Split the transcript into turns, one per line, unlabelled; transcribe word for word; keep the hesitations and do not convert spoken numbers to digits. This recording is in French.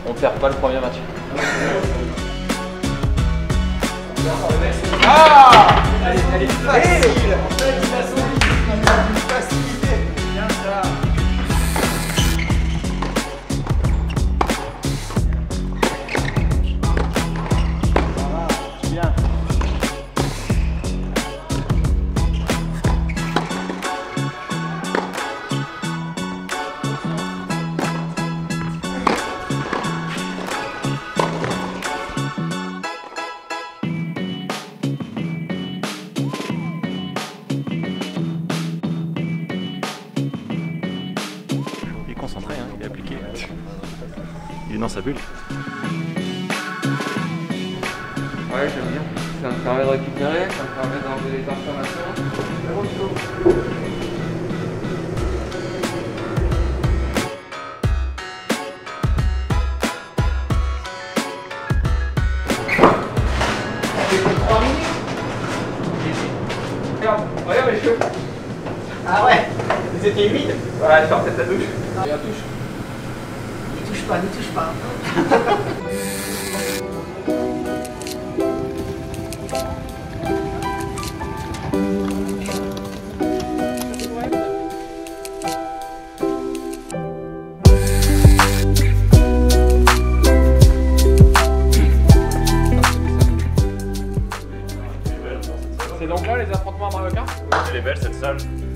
On perd pas le premier match. Ah, elle est, elle est facile. En fait, il a son facilité. Bien ça. Bien.
Il est concentré, hein, il est appliqué. Il est dans sa bulle.
Ouais, j'aime bien. Ça me permet de récupérer, ça me permet d'enlever les informations. trois minutes. Regarde, regarde mes cheveux.
Ah ouais, c'était humide.
Ouais, je sortais de la douche. Et la touche.
N'y touche pas, n'y touche pas.
C'est donc là les affrontements marocains?
Elle est belle cette salle.